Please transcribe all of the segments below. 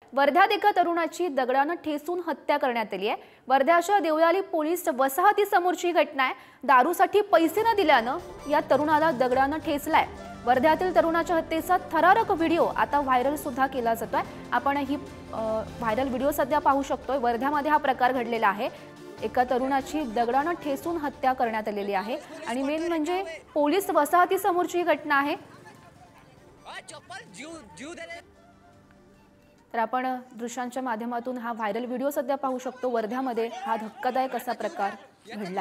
वर्ध्यात एका तरुणाची दगडाने ठेचून हत्या करण्यात आली आहे। वर्ध्याच्या देवळाली पोलीस वसाहती समोरची घटना आहे। दारूसाठी पैसे न दिल्यानं या तरुणाला दगडाने ठेचलाय। वर्ध्यातील तरुणाच्या हत्येचा थरारक व्हिडिओ आता व्हायरल सुद्धा केला जातोय। आपण ही व्हायरल व्हिडिओ सध्या पाहू शकतोय। वर्ध्यामध्ये हा प्रकार घडलेला आहे। एका तरुणाची दगडाने ठेचून हत्या करण्यात आलेली आहे आणि मेन म्हणजे पोलीस वसाहती समोरची घटना आहे। तर आपण दृश्यांच्या माध्यमातून हा व्हायरल व्हिडिओ सध्या पाहू शकतो। वर्ध्यामध्ये हा धक्कादायक असा प्रकार घडलाय।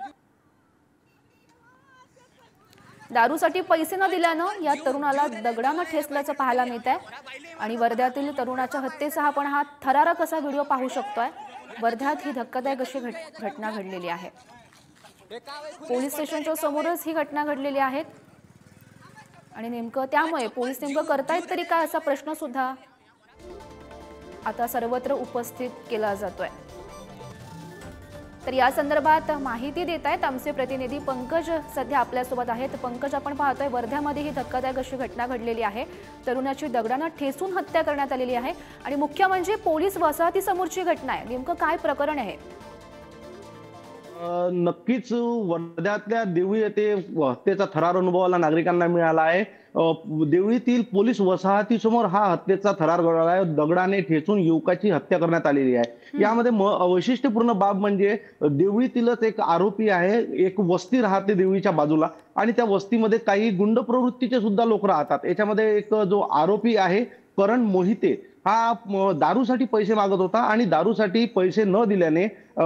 दारूसाठी पैसे न दिल्यानं या तरुणाला दगडाने ठेचल्याचं पाहायला मिळत आहे आणि वर्ध्यातील तरुणाच्या हत्येचा आपण हा थरारक असा व्हिडिओ पाहू शकतोय। वर्ध्यात ही धक्कादायक अशी घटना घडलेली आहे। पोलीस स्टेशनच्या समोरच ही घटना घडलेली आहे आणि नेमकं त्यामुळे पोलीस नेमकं करतायत तरी काय असा प्रश्न सुद्धा आता सर्वत्र उपस्थित केला जातोय। तर या संदर्भात माहिती देत आहेत आमचे प्रतिनिधी पंकज सध्या आपल्या सोबत आहेत। पंकज, आपण पाहतोय वर्ध्यामध्ये ही धक्कादायक अशी घटना घडलेली आहे। तरुणाची दगडाने ठेचून हत्या करण्यात आलेली आहे आणि मुख्य म्हणजे पोलीस वसाहती समोरची घटना आहे। नेमकं काय प्रकरण आहे? नक्कीच वर्ध्यातल्या देवळी येथे हत्येचा थरार अनुभवाला नागरिकांना मिळाला आहे। देवळीतील पोलीस वसाहतीसमोर हा हत्येचा थरार घडला आहे। दगडाने ठेचून युवकाची हत्या करण्यात आलेली आहे। यामध्ये वैशिष्ट्यपूर्ण बाब म्हणजे देवळीतीलच एक आरोपी आहे। एक वस्ती राहते देवळीच्या बाजूला आणि त्या वस्तीमध्ये काही गुंड प्रवृत्तीचे सुद्धा लोक राहतात। याच्यामध्ये एक जो आरोपी आहे करण मोहिते, हा दारूसाठी पैसे मागत होता आणि दारूसाठी पैसे न दिल्याने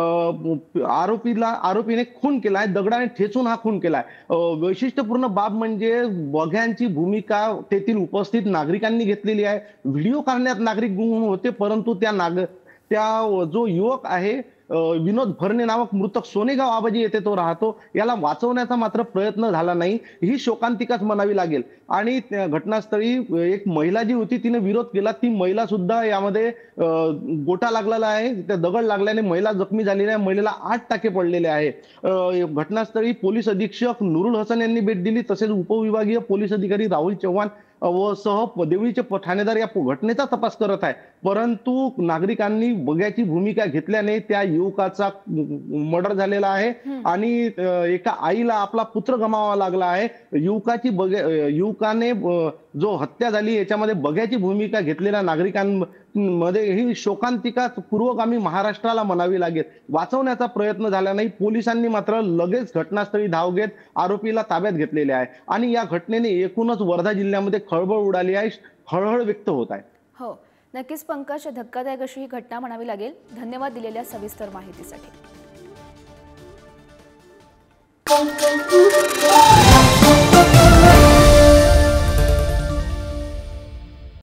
आरोपीने खून केलाय। दगडाने ठेचून हा खून केलाय। वैशिष्ट्यपूर्ण बाब म्हणजे बघ्यांची भूमिका तेथील उपस्थित नागरिकांनी घेतलेली आहे। व्हिडिओ करण्यात नागरिक गुंग होते, परंतु त्या जो युवक आहे विनोद भरणे नामक मृतक सोनेगाव आबाजी येथे तो राहतो, याला वाचवण्याचा मात्र प्रयत्न झाला नाही। ही शोकांतिकाच म्हणावी लागेल। आणि घटनास्थळी एक महिला जी होती तिने विरोध केला। ती महिला सुद्धा यामध्ये गोटा लागलेला आहे। त्या दगड लागल्याने महिला जखमी झालेली आहे। महिलेला 8 टाके पडलेले आहे। घटनास्थळी पोलीस अधीक्षक नुरुल हसन यांनी भेट दिली, तसेच उपविभागीय पोलीस अधिकारी राहुल चव्हाण व सह देवळीचे ठाणेदार या घटनेचा तपास करत आहे। परंतु नागरिकांनी बघ्याची भूमिका घेतल्याने त्या युवकाचा मर्डर झालेला आहे आणि एका आईला आपला पुत्र गमावावा लागला आहे। युवकाने जो हत्या झाली याच्यामध्ये बघ्याची भूमिका घेतलेल्या नागरिकांमध्ये ही शोकांतिका पूर्वगामी महाराष्ट्राला म्हणावी लागेल। वाचवण्याचा प्रयत्न झाला नाही। पोलिसांनी मात्र लगेच घटनास्थळी धाव घेत आरोपीला ताब्यात घेतलेले आहे आणि या घटनेने एकूणच वर्धा जिल्ह्यामध्ये खळबळ उडाली आहे, हळहळ व्यक्त होत आहे। हो, नक्कीच पंकज, धक्कादायक अशी ही घटना म्हणावी लागेल। धन्यवाद दिलेल्या सविस्तर माहितीसाठी।